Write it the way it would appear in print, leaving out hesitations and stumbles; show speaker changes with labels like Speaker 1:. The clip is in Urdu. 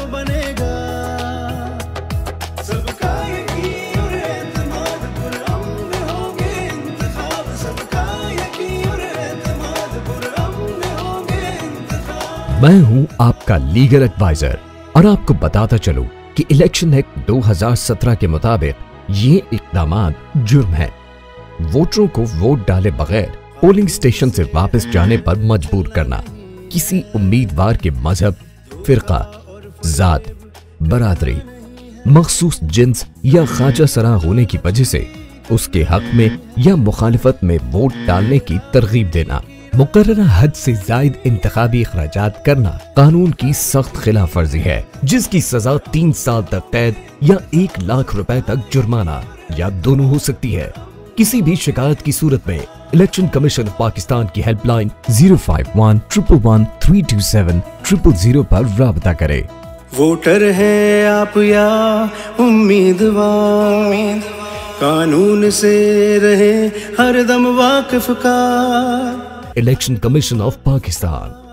Speaker 1: بنے گا. سب کا یقین اور اعتماد پرامن ہوں گے انتخاب. سب کا یقین اور اعتماد پرامن ہوں گے انتخاب.
Speaker 2: میں ہوں آپ کا لیگل ایڈوائزر اور آپ کو بتاتا چلوں کہ الیکشن ایکٹ 2017 کے مطابق یہ اقدامات جرم ہیں. ووٹروں کو ووٹ ڈالے بغیر پولنگ اسٹیشن سے واپس جانے پر مجبور کرنا، کسی امیدوار کے مذہب، فرقہ، ذات، برادری، مخصوص جنس یا خواجہ سرا ہونے کی وجہ سے اس کے حق میں یا مخالفت میں ووٹ ڈالنے کی ترغیب دینا، مقررہ حد سے زائد انتخابی اخراجات کرنا قانون کی سخت خلاف ورزی ہے، جس کی سزا 3 سال تک قید یا 1 لاکھ روپے تک جرمانہ یا دونوں ہو سکتی ہے. کسی بھی شکایت کی صورت میں الیکشن کمیشن آف پاکستان کی ہیلپ لائن 051-111-327-000 پر رابطہ کرے.
Speaker 1: ووٹر ہیں آپ یا امیدوار، قانون سے رہے ہر دم واقف کار.
Speaker 2: Election commission of Pakistan.